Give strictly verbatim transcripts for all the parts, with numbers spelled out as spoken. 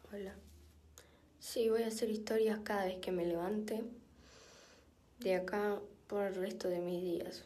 Hola. Sí, voy a hacer historias cada vez que me levante, de acá por el resto de mis días.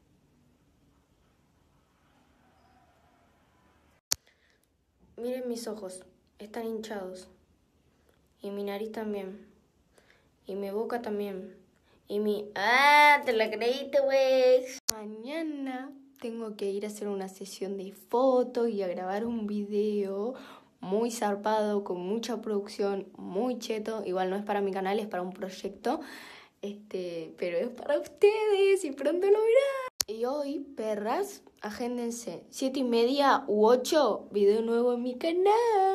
Miren mis ojos, están hinchados. Y mi nariz también. Y mi boca también. Y mi... ¡Ah! ¿Te la creíste, güey? Mañana tengo que ir a hacer una sesión de fotos y a grabar un video muy zarpado, con mucha producción, muy cheto. Igual no es para mi canal, es para un proyecto. Este, pero es para ustedes y pronto lo verán. Y hoy, perras, agéndense. Siete y media u ocho, video nuevo en mi canal.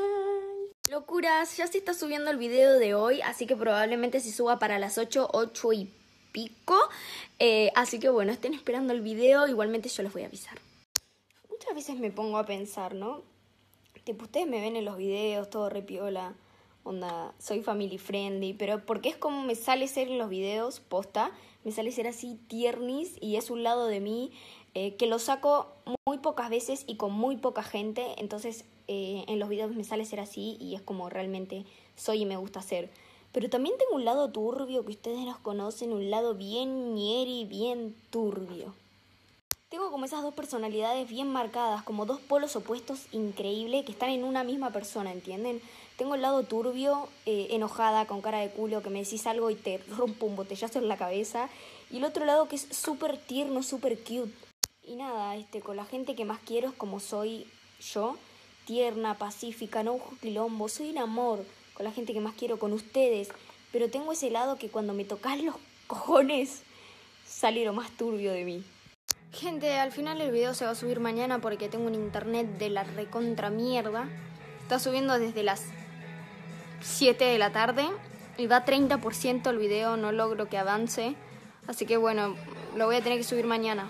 Locuras, ya se está subiendo el video de hoy, así que probablemente se suba para las ocho, ocho y pico. Eh, así que bueno, estén esperando el video, igualmente yo les voy a avisar. Muchas veces me pongo a pensar, ¿no? Tipo, ustedes me ven en los videos, todo re piola, onda, soy family friendly, pero porque es como me sale ser en los videos, posta, me sale ser así tiernis y es un lado de mí eh, que lo saco muy pocas veces y con muy poca gente, entonces eh, en los videos me sale ser así y es como realmente soy y me gusta ser. Pero también tengo un lado turbio que ustedes nos conocen, un lado bien ñeri, bien turbio. Tengo como esas dos personalidades bien marcadas, como dos polos opuestos increíbles que están en una misma persona, ¿entienden? Tengo el lado turbio, eh, enojada, con cara de culo, que me decís algo y te rompo un botellazo en la cabeza. Y el otro lado que es súper tierno, súper cute. Y nada, este, con la gente que más quiero es como soy yo, tierna, pacífica, no busco quilombo, soy un amor con la gente que más quiero, con ustedes. Pero tengo ese lado que cuando me tocas los cojones sale lo más turbio de mí. Gente, al final el video se va a subir mañana porque tengo un internet de la recontra mierda. Está subiendo desde las siete de la tarde y va treinta por ciento el video, no logro que avance. Así que bueno, lo voy a tener que subir mañana.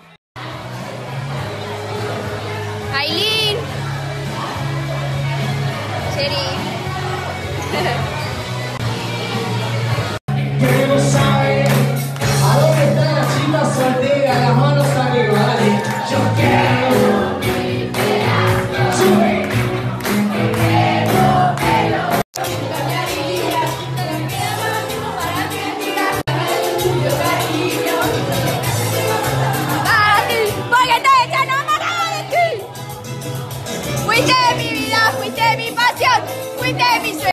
¡Aileen! Cheri. Queremos saber a dónde están las chicas solteras, las manos arriba, dale. Yo quiero que te hagas sube. Fuiste mi vida, fuiste mi pasión, fuiste mi sueño.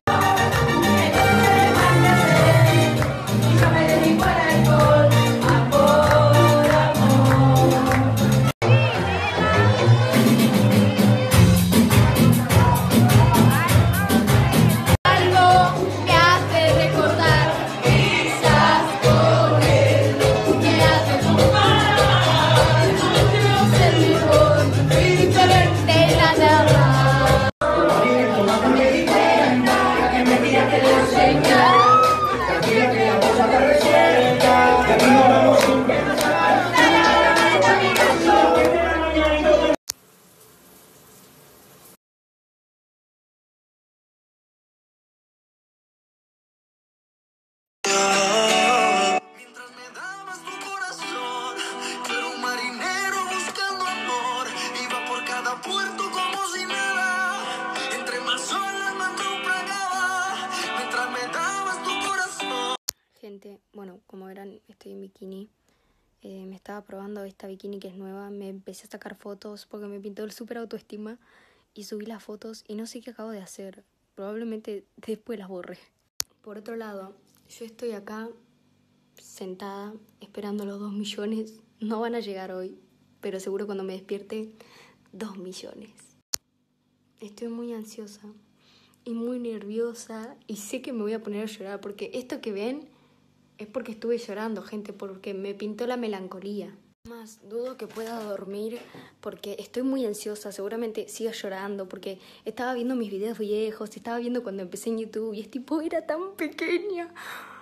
Gente, bueno, como verán, estoy en bikini. Eh, me estaba probando esta bikini que es nueva. Me empecé a sacar fotos porque me pintó el súper autoestima. Y subí las fotos y no sé qué acabo de hacer. Probablemente después las borré. Por otro lado, yo estoy acá sentada esperando los dos millones. No van a llegar hoy, pero seguro cuando me despierte, dos millones. Estoy muy ansiosa y muy nerviosa y sé que me voy a poner a llorar porque esto que ven es porque estuve llorando, gente, porque me pintó la melancolía. Más, dudo que pueda dormir porque estoy muy ansiosa, seguramente siga llorando porque estaba viendo mis videos viejos, estaba viendo cuando empecé en YouTube y es tipo, era tan pequeña.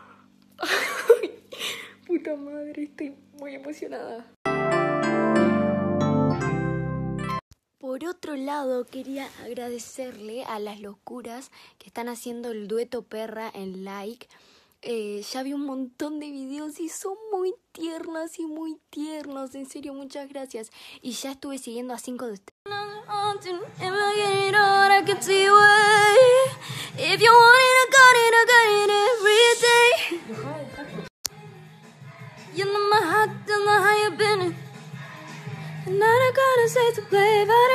Puta madre, estoy muy emocionada. Por otro lado, quería agradecerle a las locuras que están haciendo el dueto perra en like. Eh, ya vi un montón de videos y son muy tiernas y muy tiernos. En serio, muchas gracias. Y ya estuve siguiendo a cinco de ustedes. gonna say to play, but